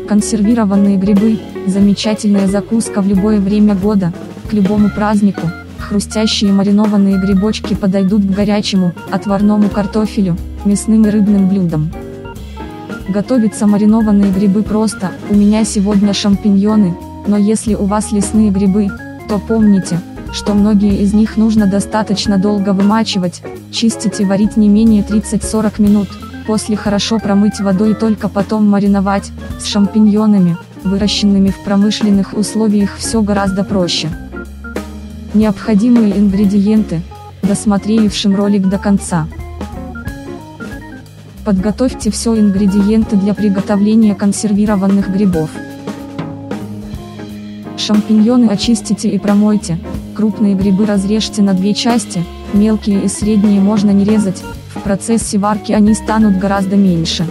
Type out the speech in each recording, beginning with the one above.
Консервированные грибы – замечательная закуска в любое время года, к любому празднику. Хрустящие маринованные грибочки подойдут к горячему, отварному картофелю, мясным и рыбным блюдам. Готовятся маринованные грибы просто. У меня сегодня шампиньоны, но если у вас лесные грибы, то помните, что многие из них нужно достаточно долго вымачивать, чистить и варить не менее 30-40 минут, после хорошо промыть водой и только потом мариновать. С шампиньонами, выращенными в промышленных условиях, все гораздо проще. Необходимые ингредиенты, досмотревшим ролик до конца. Подготовьте все ингредиенты для приготовления консервированных грибов. Шампиньоны очистите и промойте, крупные грибы разрежьте на две части, мелкие и средние можно не резать, в процессе варки они станут гораздо меньше.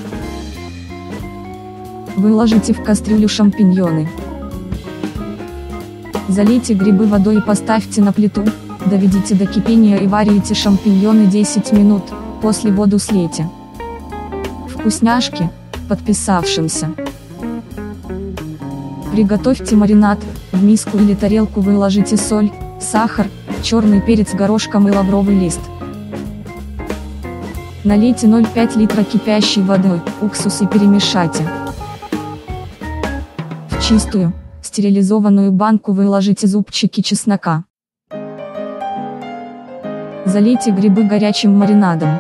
Выложите в кастрюлю шампиньоны. Залейте грибы водой и поставьте на плиту, доведите до кипения и варите шампиньоны 10 минут, после воду слейте. Вкусняшки, подписавшимся. Приготовьте маринад, в миску или тарелку выложите соль, сахар, черный перец горошком и лавровый лист. Налейте 0,5 литра кипящей водой, уксус и перемешайте. В чистую, стерилизованную банку выложите зубчики чеснока. Залейте грибы горячим маринадом.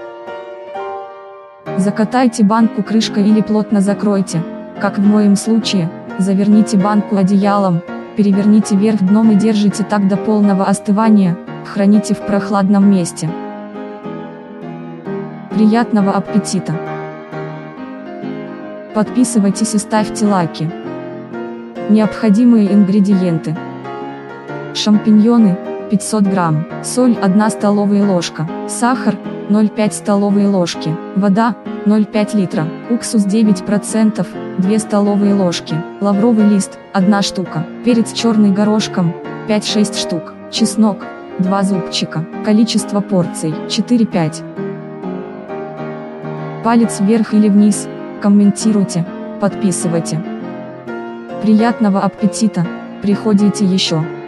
Закатайте банку крышкой или плотно закройте, как в моем случае, заверните банку одеялом, переверните вверх дном и держите так до полного остывания, храните в прохладном месте. Приятного аппетита! Подписывайтесь и ставьте лайки. Необходимые ингредиенты: шампиньоны 500 грамм, соль 1 столовая ложка, сахар 0,5 столовые ложки, вода 0,5 литра, уксус 9%, 2 столовые ложки, лавровый лист 1 штука, перец черный горошком 5-6 штук, чеснок 2 зубчика, количество порций 4-5. Палец вверх или вниз, комментируйте, подписывайте. Приятного аппетита, приходите еще.